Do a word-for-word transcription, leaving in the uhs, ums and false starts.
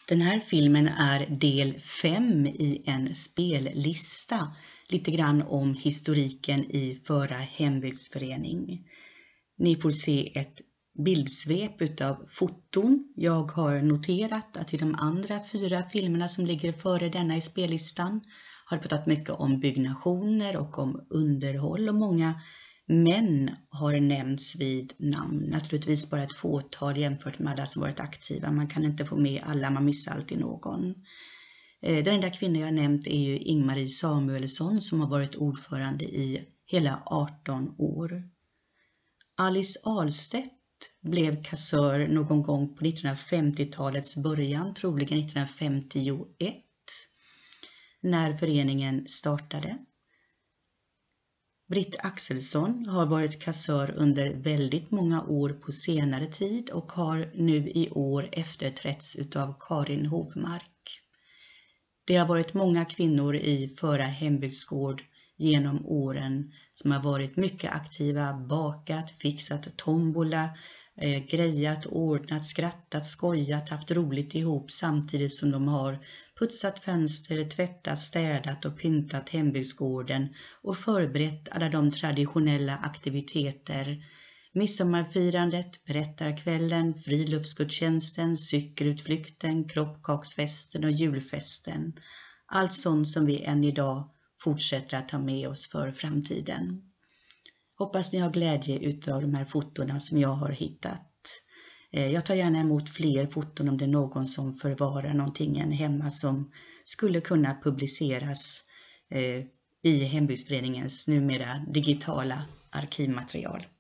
Den här filmen är del fem i en spellista. Lite grann om historiken i Föra hembygdsförening. Ni får se ett bildsvep utav foton. Jag har noterat att i de andra fyra filmerna som ligger före denna i spellistan har pratat mycket om byggnationer och om underhåll, och många män har nämnts vid namn. Naturligtvis bara ett fåtal jämfört med alla som varit aktiva. Man kan inte få med alla, man missar alltid någon. Den enda kvinna jag nämnt är ju Ingmarie Samuelsson som har varit ordförande i hela arton år. Alice Ahlstedt blev kassör någon gång på nittonhundrafemtiotalets början, troligen nittonhundrafemtioett, när föreningen startade. Britt Axelsson har varit kassör under väldigt många år på senare tid och har nu i år efterträtts utav Karin Hovmark. Det har varit många kvinnor i Föra hembygdsgård genom åren som har varit mycket aktiva, bakat, fixat tombola, eh, grejat, ordnat, skrattat, skojat, haft roligt ihop samtidigt som de har putsat fönster, tvättat, städat och pyntat hembygdsgården och förberett alla de traditionella aktiviteter. Midsommarfirandet, berättarkvällen, friluftsgudstjänsten, cykelutflykten, kroppkaksfesten och julfesten. Allt sånt som vi än idag fortsätter att ta med oss för framtiden. Hoppas ni har glädje utav de här fotona som jag har hittat. Jag tar gärna emot fler foton om det är någon som förvarar någonting hemma som skulle kunna publiceras i hembygdsföreningens numera digitala arkivmaterial.